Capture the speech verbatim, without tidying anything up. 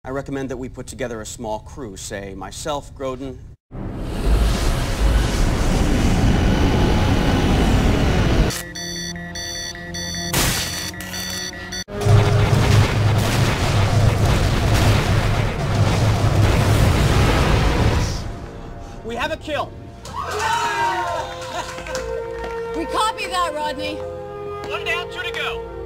I recommend that we put together a small crew, say myself, Grodin. We have a kill. We copy that, Rodney. One down, two to go.